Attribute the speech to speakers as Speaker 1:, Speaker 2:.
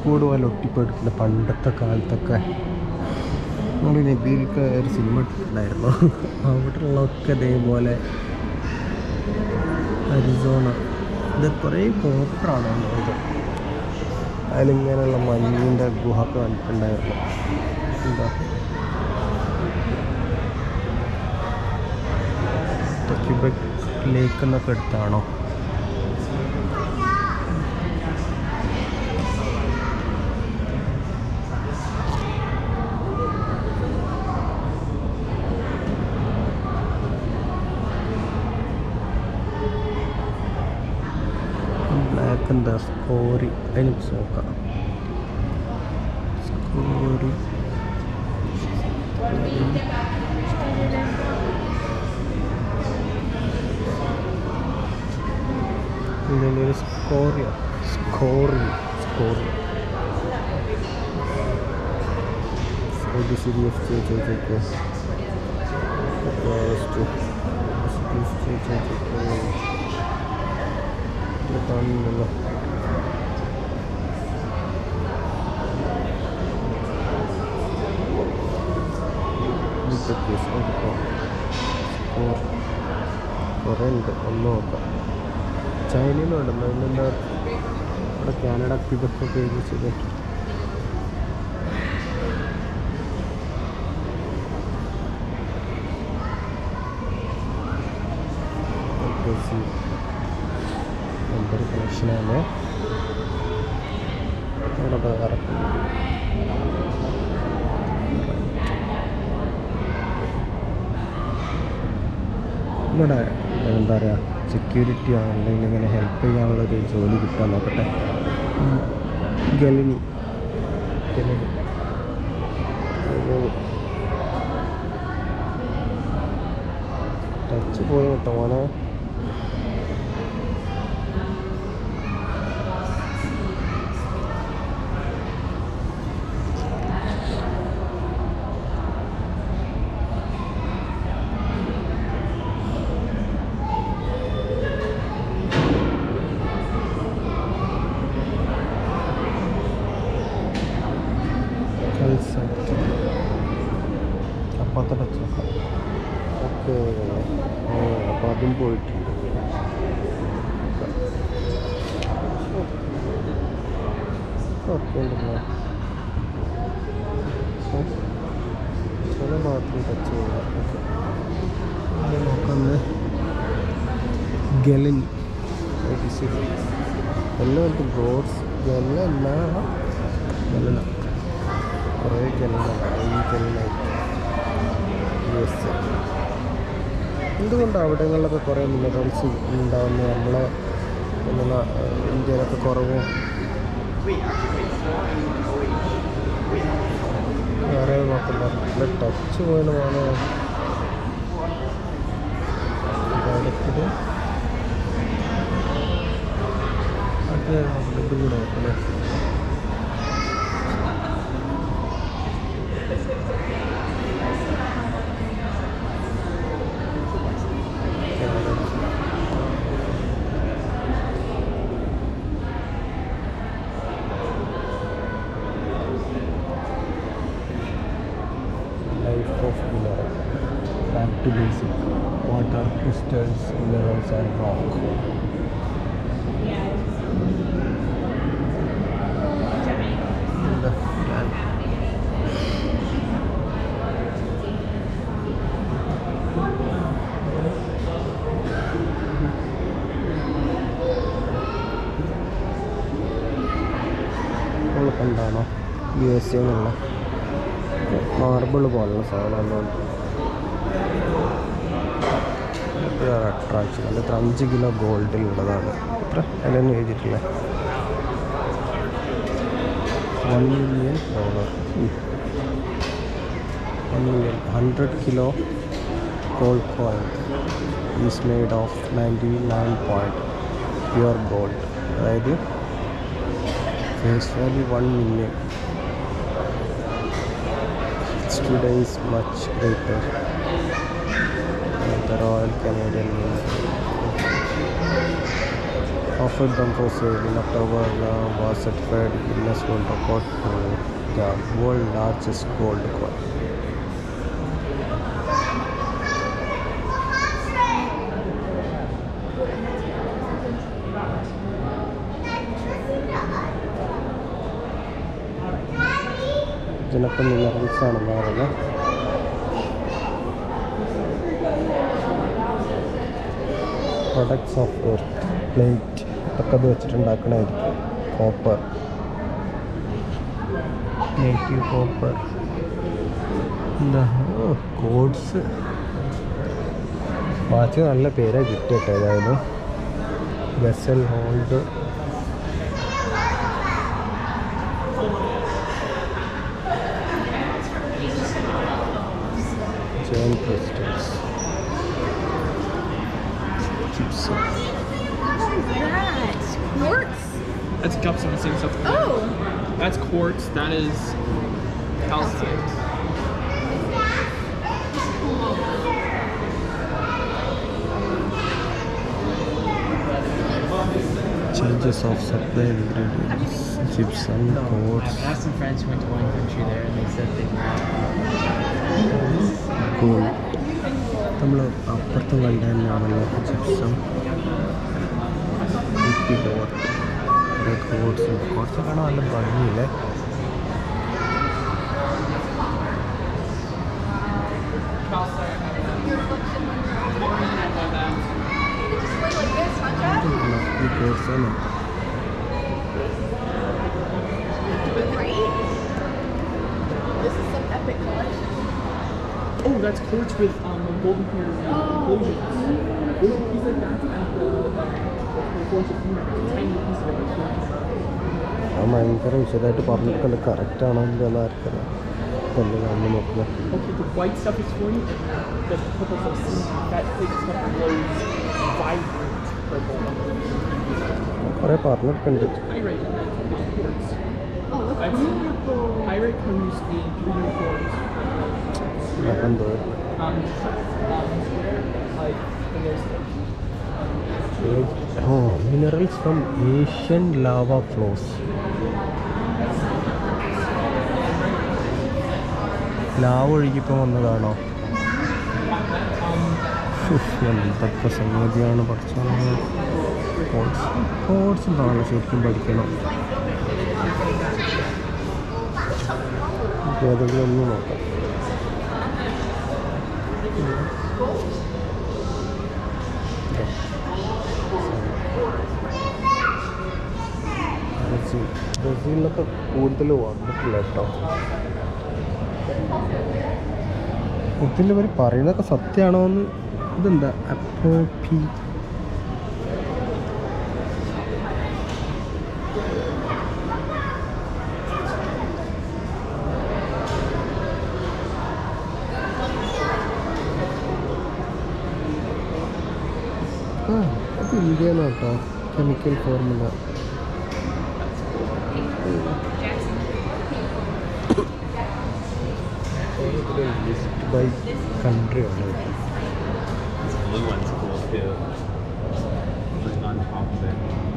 Speaker 1: കോഴിക്കോട് പോലെ ഒട്ടിപ്പെടുത്തില്ല പണ്ടത്തെ കാലത്തൊക്കെ. നമ്മൾ നബീലൊക്കെ ഒരു സിനിമ ഇട്ടിട്ടുണ്ടായിരുന്നു, അവിടെ ഉള്ളതൊക്കെ ഇതേപോലെ അരിസോണ. ഇത് കുറേ കോപ്പറാണ് ഇത്. അതിലിങ്ങനെയുള്ള മഞ്ഞിൻ്റെ ഗുഹ ഒക്കെ കണ്ടിട്ടുണ്ടായിരുന്നു. എന്താ ക്യൂബെക് ലേക്ക് എന്നൊക്കെ എടുത്താണോ? ബ്ലാക്ക് എന്താ സ്കോറി, അതിന് നോക്കാം. സ്കോറി ഇതിൻ്റെ ഒരു സ്കോറിയോ സ്കോറി സ്കോറി കാണുന്നല്ലോ. കുറേ ഉണ്ട്, ഒന്ന് നോക്കാം. ചൈനയിലുണ്ടല്ലോ, ഇന്നെന്താ ഇവിടെ കാനഡ ക്യൂബെക്കൊക്കെ എഴുതിച്ചത്. നമ്പർ കണക്ഷനാണ് അവിടെ വേറെ. ഇവിടെ എന്താ പറയുക, സെക്യൂരിറ്റി അല്ലെങ്കിൽ ഇങ്ങനെ ഹെൽപ്പ് ചെയ്യാനുള്ളൊരു ജോലി കിട്ടാൻ നോക്കട്ടെ. ഗലിനി ടച്ച് പോയി കേട്ടോ മോനെ. അപ്പത്തെ ടച്ച് നോക്കാം. ഓക്കെ, അപ്പോൾ അതും പോയിട്ടുണ്ട്. ഓക്കെ ഉണ്ടല്ലോ, ചില ഭാഗത്ത് ടച്ച് ചെയ്യാം. ഓക്കെ, നോക്കുന്നത് ഗലൻ എല്ലാവർക്കും ബ്രോഡ്സ് ഗലല്ല ഗലന, കുറേ ഗലനാണ് ഈ ഗലനായിട്ട്. എന്തുകൊണ്ടാണ് അവിടങ്ങളിലൊക്കെ കുറേ മിനറൽസ് ഉണ്ടാകുന്നത്, നമ്മളെ ഇന്ത്യയിലൊക്കെ കുറവും? വേറെ നോക്കണ്ട, ടച്ച് പോയാലും ആണ് കാര്യത്തിൽ. അത് ഇത് കൂടെ നോക്കണേ. Back to basic. Water, crystals, minerals and rock. കണ്ടാണോ US എന്നുള്ള മാർബിൾ പോലുള്ള സാധനം. അട്രാക്ഷൻ അത് 5 കിലോ ഗോൾഡിലുള്ളതാണ്. എത്ര അതിലൊന്നും എഴുതിയിട്ടില്ല. $1 million. $100 kilo gold coin is made of 99 point pure gold. അതായത് face value 1 million. Today is much greater. The Royal Canadian offered them for sale in October, was certified Guinness World Record for the world's largest gold coin. ഇതിനൊക്കെ minerals ആണെന്ന് പറയുന്നത്. Products of earth, plate ഇതൊക്കെ അത് വെച്ചിട്ടുണ്ടാക്കണമായിരിക്കും. Copper, native copper, എന്താ quartz. Watch നല്ല പേരാണ് കിട്ടിയിട്ട്. ഏതായാലും വെസൽ ഹോൾഡ്, ജെയിൻ crystals,
Speaker 2: What is that? Quartz?
Speaker 3: That's cups and the same stuff.
Speaker 2: Oh!
Speaker 3: That's quartz. That is calcite.
Speaker 1: changes of supply ingredients, gypsum, quartz,
Speaker 4: I have some friends who went to one country there and they said they
Speaker 1: gold. നമ്മൾ അപ്പുറത്തും കണ്ട തന്നെയാണല്ലോ gypsum, dot, കുറേ quartz. Quartz കാണാൻ നല്ല ഭംഗിയില്ലേ. ഈ codes തന്നെ.
Speaker 2: This is some epic collection.
Speaker 3: Oh, that's quartz with golden hair inclusions. There's a piece like that at the quartz of Embark. It's a tiny piece of it.
Speaker 1: അത് ഭയങ്കര വിശദമായിട്ട് പറഞ്ഞിട്ടുണ്ട്. കറക്റ്റാണോ എന്ന് ആർക്കറിയാം. തന്നെ നമ്മൾ നോക്കുന്നത്.
Speaker 3: Okay, the white stuff is for you. The purple stuff is that big stuff glows vibrant purple.
Speaker 1: കുറേ പറഞ്ഞിട്ടുണ്ട്.
Speaker 3: Pyrite in that is quartz.
Speaker 2: Oh, look.
Speaker 3: Pyrite comes in 3 forms.
Speaker 1: എന്തോ minerals from Asian lava flows. Lava ഒഴുകിപ്പോൾ വന്നതാണോ? എന്തൊക്കെ സംഗതിയാണ് പഠിച്ചത്. Codes എന്താണല്ലോ ശരിക്കും പഠിക്കണം. ഏതെങ്കിലും ഒന്ന് നോക്കാം. ബ്രസീലിലൊക്കെ കൂടുതൽ വന്നിട്ടില്ല കേട്ടോ. ഇതിൽ ഇവർ പറയുന്നതൊക്കെ സത്യമാണോ എന്ന്. ഇതെന്താ അപ്പോപ്പി? അത് ഇന്ത്യയാണ് കേട്ടോ. Chemical formula. List by country ആണ് കേട്ടോ.
Speaker 5: This blue one's cool too. Like on top of it.